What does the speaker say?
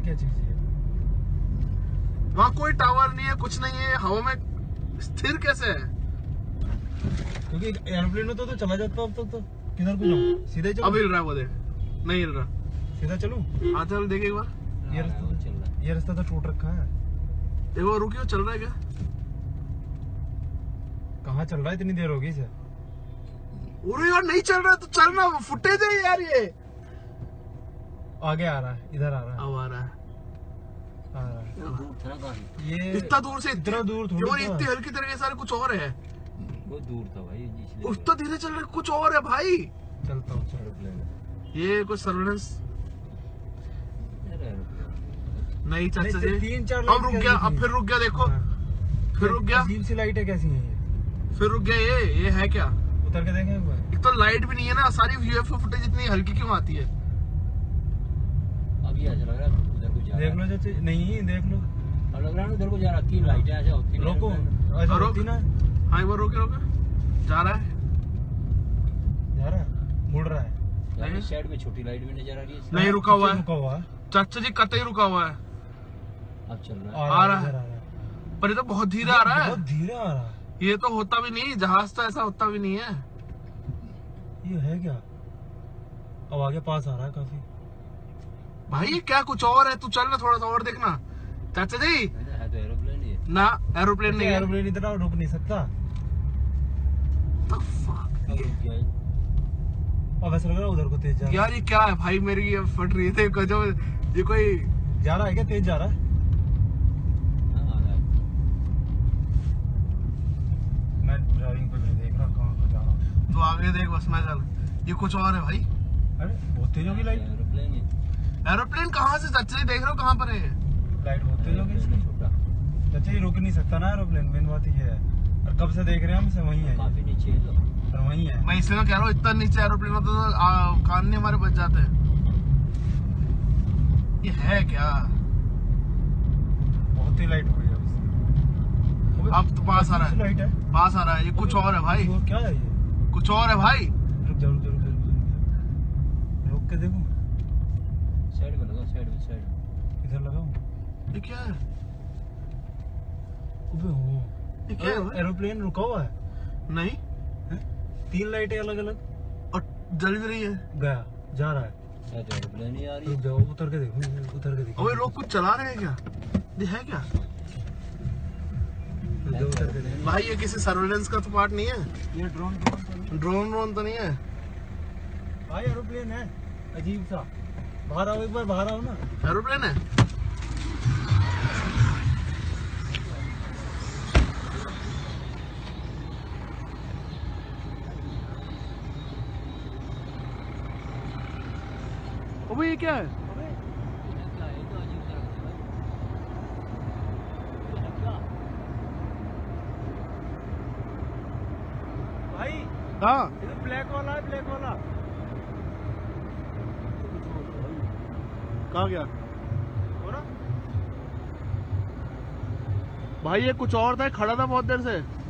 क्या चीज है? वहाँ कोई टावर नहीं है, कुछ नहीं है, हवा में स्थिर कैसे है? क्योंकि एयरप्लेन में तो चला जाता अब तो किधर को जाऊँ? सीधे चलो। अब हिल रहा है वो, देख नहीं हिल रहा। सीधा चलूं? हाँ चल देख एक बार। ये रास्ता तो टूट रखा है। देखो रुकियो, चल रहा है क्या? कहाँ चल रहा है? इतनी देर होगी इसे। अरे यार नहीं चल रहा तो चलना, फुटेज है यार ये। आगे आ रहा है, इधर आ रहा है। अब आ रहा है। ये इतना दूर से इतना दूर थोड़ी इतनी हल्की तरीके सारे कुछ और है। वो दूर था भाई, उतना धीरे चल रहा है, कुछ और है भाई। चलता हूँ ये कुछ सर्वेलेंस नहीं चाचा जी। 3-4 अब रुक गया, अब फिर रुक गया, देखो फिर रुक गया। अजीब सी लाइटें कैसी हैं ये? फिर रुक गया। ये है क्या? उतर के देखें एक बार। एक तो लाइट भी नहीं है ना, सारी यूएफओ फुटेज इतनी हल्की क्यों आती है? अभी ऐसा लग रहा है उधर को जा रहा है। देख लो चाचा, नहीं देख लो, अब लग रहा है उधर को जा रहा है। तीन लाइटें ऐसा होती हैं। रोको, ऐसा होती ना। हाँ एक बार रोके जा रहा है, मुड़ रहा है। साइड में छोटी लाइट भी नजर आ रही है। नहीं रुका हुआ है है। चाचा जी, कतई रुका हुआ है। अब चल रहा है। आ रहा है पर ये तो बहुत धीरे आ रहा है। बहुत धीरे आ रहा है। ये तो होता भी नहीं, जहाज तो ऐसा होता भी नहीं है। ये है क्या? अब आगे पास आ रहा है काफी। भाई ये क्या कुछ और है? तू चल ना, थोड़ा सा और देखना चाचा जी। है तो एरोप्लेन ही है ना एरोप्लेन नहीं है। एरोप्लेन इतना रुक नहीं सकता। अब ऐसा लग रहा है उधर को तेज जा रहा है। यार ये क्या है भाई? मेरी ये फट रही है। देखो जो ये कोई जा रहा है क्या? तेज जा रहा है। मैं ड्राइविंग पे नहीं देख रहा कहाँ को जा रहा हूँ। तो आगे देख बस, मैं चल। ये कुछ और है भाई। अरे बहुत तेज होगी लाइट। एरोप्लेन ही। एरोप्लेन कहाँ से चाचा जी? देख रहे हो कहाँ पर है? लाइट बहुत तेज होगी इसकी। चाचा ये रुक नहीं सकता ना एरोप्लेन, मेन बात ये है। और कब से देख रहे हैं हम इसे? वहीं है, काफी नीचे है तो। पर वहीं है। मैं इसलिए कह रहा हूँ, इतना नीचे एरोप्लेन होता तो कान नहीं हमारे बच जाते हैं। ये है क्या? बहुत ही लाइट हो गई अब तो पास आ रहा है, लाइट है, पास आ रहा है। ये कुछ और है भाई, क्या है ये? कुछ और है भाई। रुक जा, रुक के देखो। साइड में लगा, साइड में इधर लगाओ। ये क्या है? अबे हो, ये क्या है भाई? एरोप्लेन रुका हुआ है। नहीं, 3 लाइटें अलग अलग और जल भी रही है। गया, जा रहा है। एरोप्लेन ही आ रही रुक है। जाओ, उतर के देखो, उतर के देखो। अबे लोग कुछ चला रहे हैं क्या? ये है क्या उतर के देखो भाई? ये किसी सर्वेलेंस का तो पार्ट नहीं है। ये ड्रोन ड्रोन तो नहीं है भाई, एरोप्लेन है अजीब सा। बाहर आओ एक बार, बाहर आओ ना। एरोप्लेन है। अबे ये क्या है? भाई हाँ ये ब्लैक वाला है, ब्लैक वाला। कहाँ गया हो ना भाई? ये कुछ और था, खड़ा था बहुत देर से।